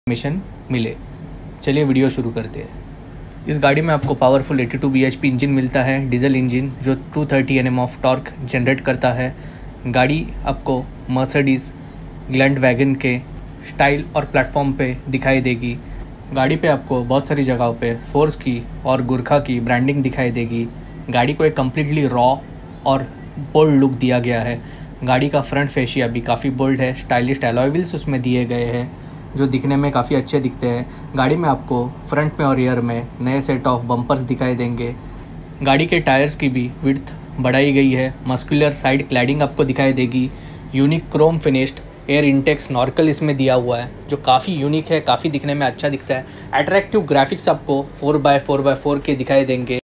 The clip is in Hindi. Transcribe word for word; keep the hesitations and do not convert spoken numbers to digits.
मिशन मिले। चलिए वीडियो शुरू करते हैं। इस गाड़ी में आपको पावरफुल बयासी बी एच पी इंजन मिलता है, डीजल इंजन जो दो सौ तीस N M of torque generate करता है। गाड़ी आपको मर्सिडीज़ ग्लैंडवैगन के स्टाइल और प्लेटफॉर्म पे दिखाई देगी। गाड़ी पे आपको बहुत सारी जगहों पे फोर्स की और गुरखा की ब्रांडिंग दिखाई देगी। गाड़ी को एक कम्प्लीटली रॉ और बोल्ड लुक दिया गया है। गाड़ी का फ्रंट फेशिया भी काफ़ी बोल्ड है। स्टाइलिश अलॉय व्हील्स उसमें दिए गए हैं जो दिखने में काफ़ी अच्छे दिखते हैं। गाड़ी में आपको फ्रंट में और रियर में नए सेट ऑफ बम्पर्स दिखाई देंगे। गाड़ी के टायर्स की भी विड्थ बढ़ाई गई है। मस्कुलर साइड क्लैडिंग आपको दिखाई देगी। Unique chrome finished air intake snorkel इसमें दिया हुआ है जो काफ़ी यूनिक है, काफ़ी दिखने में अच्छा दिखता है। अट्रैक्टिव ग्राफिक्स आपको four by four by four के दिखाई देंगे।